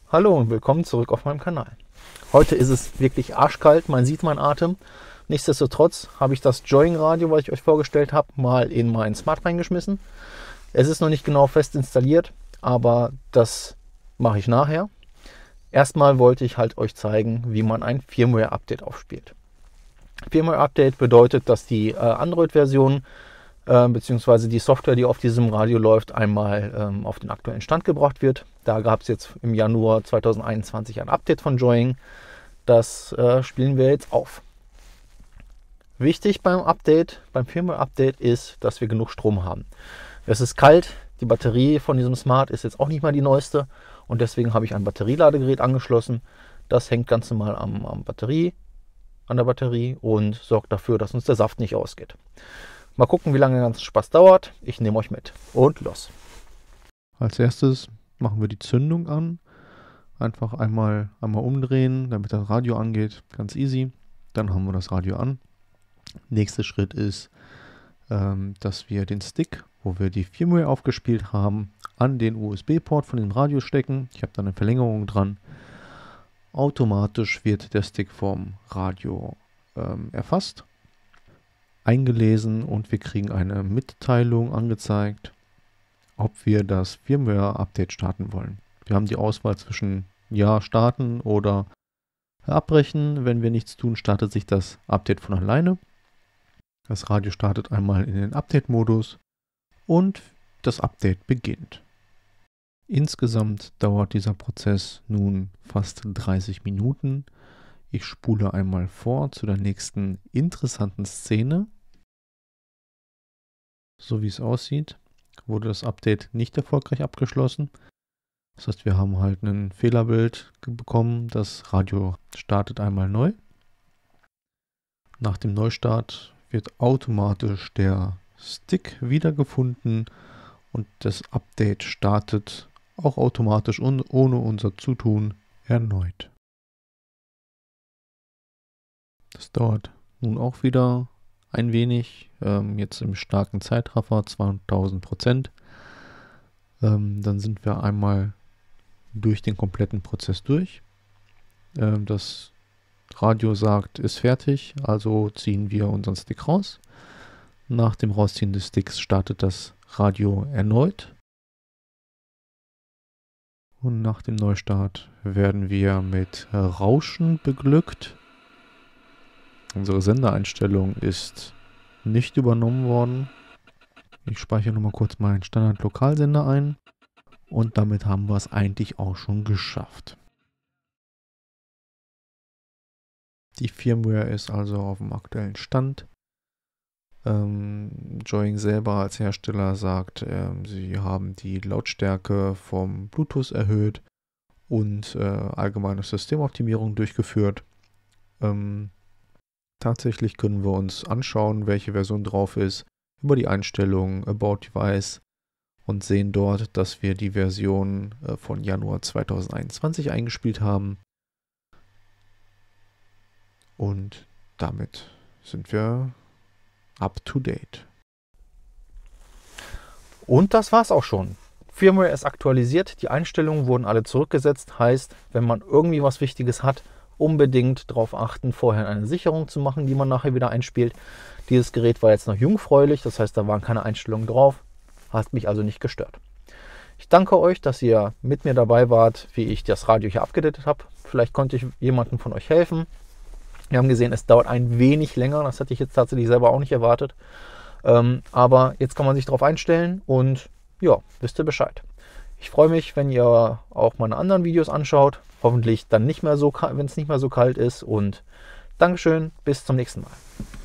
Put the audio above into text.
Hallo und willkommen zurück auf meinem Kanal. Heute ist es wirklich arschkalt, man sieht meinen Atem. Nichtsdestotrotz habe ich das Joying-Radio, was ich euch vorgestellt habe, mal in mein Smart reingeschmissen. Es ist noch nicht genau fest installiert, aber das mache ich nachher. Erstmal wollte ich halt euch zeigen, wie man ein Firmware-Update aufspielt. Firmware-Update bedeutet, dass die Android-Version bzw. die Software, die auf diesem Radio läuft, einmal auf den aktuellen Stand gebracht wird. Da gab es jetzt im Januar 2021 ein Update von Joying. Das spielen wir jetzt auf. Wichtig beim Update, beim Firmware-Update ist, dass wir genug Strom haben. Es ist kalt, die Batterie von diesem Smart ist jetzt auch nicht mal die neueste und deswegen habe ich ein Batterieladegerät angeschlossen. Das hängt ganz normal an der Batterie und sorgt dafür, dass uns der Saft nicht ausgeht. Mal gucken, wie lange der ganze Spaß dauert. Ich nehme euch mit und los. Als erstes machen wir die Zündung an. Einfach einmal umdrehen, damit das Radio angeht. Ganz easy. Dann haben wir das Radio an. Nächster Schritt ist, dass wir den Stick, wo wir die Firmware aufgespielt haben, an den USB-Port von dem Radio stecken. Ich habe da eine Verlängerung dran. Automatisch wird der Stick vom Radio erfasst, eingelesen und wir kriegen eine Mitteilung angezeigt, ob wir das Firmware-Update starten wollen. Wir haben die Auswahl zwischen Ja, starten oder abbrechen. Wenn wir nichts tun, startet sich das Update von alleine. Das Radio startet einmal in den Update-Modus und das Update beginnt. Insgesamt dauert dieser Prozess nun fast 30 Minuten. Ich spule einmal vor zu der nächsten interessanten Szene. So wie es aussieht, wurde das Update nicht erfolgreich abgeschlossen. Das heißt, wir haben halt ein Fehlerbild bekommen. Das Radio startet einmal neu. Nach dem Neustart wird automatisch der Stick wiedergefunden und das Update startet auch automatisch und ohne unser Zutun erneut. Das dauert nun auch wieder ein wenig, jetzt im starken Zeitraffer, 2000%. Dann sind wir einmal durch den kompletten Prozess durch. Das Radio sagt, ist fertig, also ziehen wir unseren Stick raus. Nach dem Rausziehen des Sticks startet das Radio erneut. Und nach dem Neustart werden wir mit Rauschen beglückt. Unsere Sendereinstellung ist nicht übernommen worden. Ich speichere nochmal kurz meinen Standard-Lokalsender ein. Und damit haben wir es eigentlich auch schon geschafft. Die Firmware ist also auf dem aktuellen Stand. Joying selber als Hersteller sagt, sie haben die Lautstärke vom Bluetooth erhöht und allgemeine Systemoptimierung durchgeführt. Tatsächlich können wir uns anschauen, welche Version drauf ist, über die Einstellungen About Device und sehen dort, dass wir die Version von Januar 2021 eingespielt haben. Und damit sind wir up to date. Und das war's auch schon. Firmware ist aktualisiert, die Einstellungen wurden alle zurückgesetzt. Heißt, wenn man irgendwie was Wichtiges hat, unbedingt darauf achten, vorher eine Sicherung zu machen, die man nachher wieder einspielt. Dieses Gerät war jetzt noch jungfräulich, das heißt, da waren keine Einstellungen drauf. Hat mich also nicht gestört. Ich danke euch, dass ihr mit mir dabei wart, wie ich das Radio hier abgedatet habe. Vielleicht konnte ich jemandem von euch helfen. Wir haben gesehen, es dauert ein wenig länger. Das hätte ich jetzt tatsächlich selber auch nicht erwartet. Aber jetzt kann man sich darauf einstellen und ja, wisst ihr Bescheid. Ich freue mich, wenn ihr auch meine anderen Videos anschaut. Hoffentlich dann nicht mehr so, wenn es nicht mehr so kalt ist. Und Dankeschön, bis zum nächsten Mal.